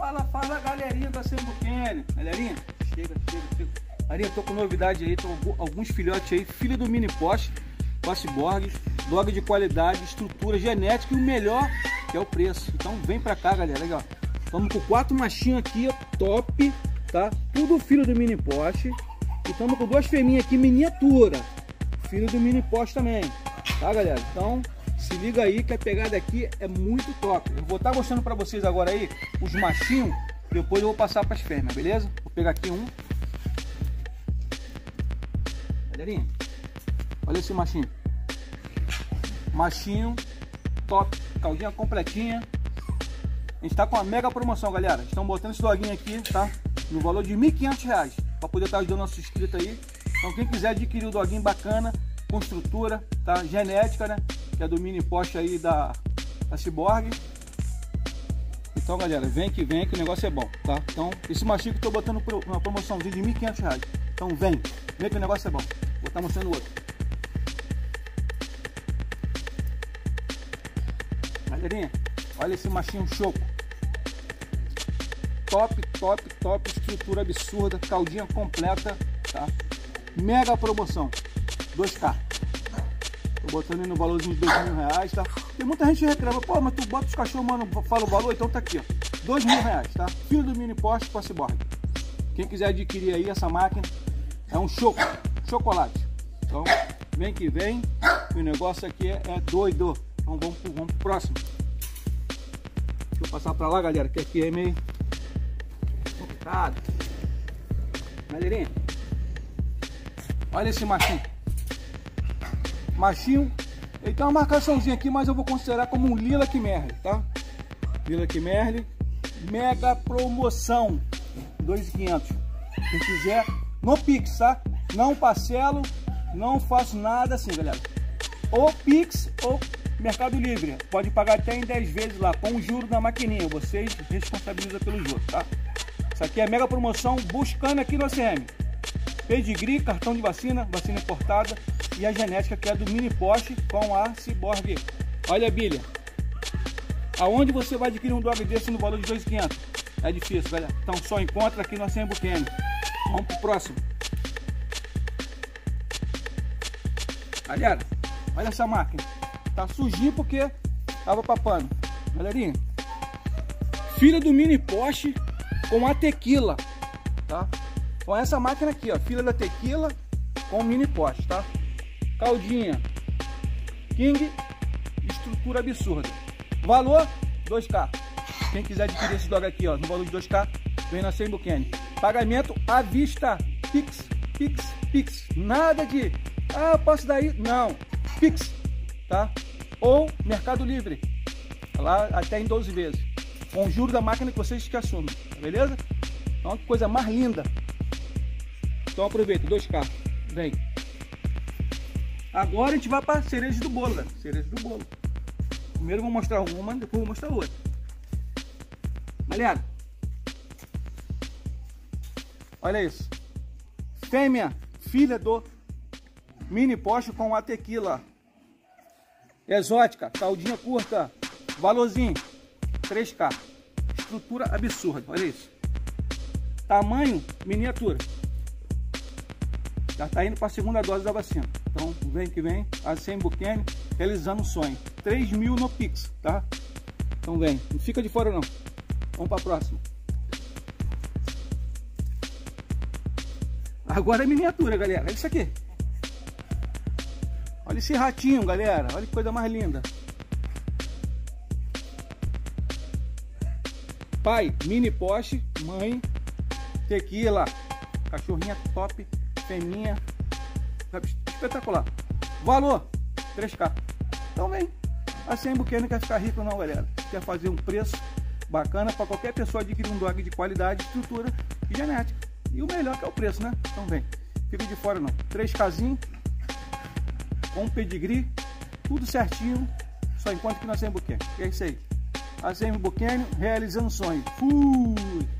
Fala galerinha da Sembuquene. Galerinha, chega. Galerinha, tô com novidade aí, tô com alguns filhotes aí, filho do mini Porsche, Cyborg, dog de qualidade, estrutura genética e o melhor que é o preço. Então vem pra cá, galera, legal. Estamos com 4 machinhos aqui, ó, top, tá? Tudo filho do mini Porsche. E estamos com 2 fêmeas aqui, miniatura, filho do mini Porsche também, tá, galera? Então se liga aí que a pegada aqui é muito top. Eu vou estar mostrando para vocês agora aí os machinhos, depois eu vou passar para as fêmeas, beleza? Vou pegar aqui um. Galerinha, olha esse machinho. Machinho top, caldinha completinha. A gente tá com uma mega promoção, galera. Estão botando esse doguinho aqui, tá? No valor de R$ 1.500 para poder estar ajudando nosso inscrito aí. Então quem quiser adquirir o doguinho bacana, com estrutura, tá? Genética, né? Que é do mini Porsche aí da Cyborg. Então, galera, vem que o negócio é bom, tá? Então, esse machinho que eu tô botando uma promoçãozinha de R$ 1.500. Então, vem que o negócio é bom. Vou estar mostrando o outro. Galerinha, olha esse machinho choco. Top, estrutura absurda, caldinha completa, tá? Mega promoção, 2K. Tô botando aí no valorzinho de R$ 2.000, tá? Tem muita gente que reclama, pô, mas tu bota os cachorros, mano, fala o valor, então tá aqui, ó. R$ 2.000, tá? Filho do mini Porsche com a Cyborg. Quem quiser adquirir aí essa máquina, é um chocolate. Então, vem que vem, o negócio aqui é doido. Então vamos pro próximo. Deixa eu passar pra lá, galera, que aqui é meio complicado. Galerinha, olha esse machinho. Machinho, ele tem uma marcaçãozinha aqui, mas eu vou considerar como um Lilac Merle, tá? Lilac Merle, mega promoção, 2.500. Quem quiser, no Pix, tá? Não parcelo, não faço nada assim, galera. Ou Pix ou Mercado Livre. Pode pagar até em 10 vezes lá, com o juro da maquininha. Vocês responsabilizam pelo juro, tá? Isso aqui é mega promoção, buscando aqui no ACM. Pedigree, cartão de vacina, vacina importada e a genética que é do mini Porsche com a Cyborg. Olha, Bilha, aonde você vai adquirir um dog desse no valor de 2.500? É difícil, galera. Então só encontra aqui no Sembuquene. Vamos pro próximo. Galera, olha essa máquina. Tá sujinho porque tava papando. Galerinha, filha do mini Porsche com a Tequila, tá? Com essa máquina aqui, ó, filha da Tequila com mini Porsche, tá? Caldinha King, estrutura absurda. Valor 2K. Quem quiser adquirir esse dog aqui, ó, no valor de 2K, vem na Sembuquene. Pagamento à vista, Pix. Nada de, eu posso dar aí, não. Pix, tá? Ou Mercado Livre, lá até em 12 vezes. Com o juro da máquina que vocês que assumem, tá beleza? Então, que coisa mais linda. Então aproveita, 2K, vem. Agora a gente vai para cereja do bolo, galera. Cereja do bolo. Primeiro eu vou mostrar uma, depois vou mostrar outra. Galera, olha isso. Fêmea, filha do mini Porsche com a Tequila. Exótica, caldinha curta. Valorzinho 3K. Estrutura absurda, olha isso. Tamanho miniatura. Já tá indo para a segunda dose da vacina. Então vem que vem, a Sembuquene realizando o sonho. 3.000 no Pix, tá? Então vem, não fica de fora não. Vamos para a próxima. Agora é miniatura, galera. Olha isso aqui. Olha esse ratinho, galera. Olha que coisa mais linda. Pai, mini Porsche. Mãe, Tequila. Cachorrinha top. Feminha. Espetacular. Valor 3K. Então vem. A Sembuquene não quer ficar rico não, galera. Quer fazer um preço bacana para qualquer pessoa adquirir um dog de qualidade, estrutura e genética. E o melhor que é o preço, né? Então vem. Fica de fora não. 3Kzinho. Com pedigree. Tudo certinho. Só encontra aqui na Sembuquene. É isso aí. A Sembuquene realizando sonho. Fui!